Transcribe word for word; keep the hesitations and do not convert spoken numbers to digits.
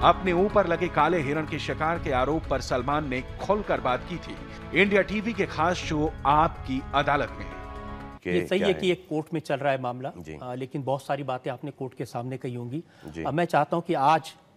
अपने ऊपर लगे काले हिरण के शिकार के आरोप पर सलमान ने खुलकर बात की थी इंडिया टीवी के खास शो आपकी अदालत में। ये सही है, है कि एक कोर्ट में चल रहा है मामला, आ, लेकिन बहुत सारी बातें आपने कोर्ट के सामने कही होंगी। मैं चाहता हूं कि आज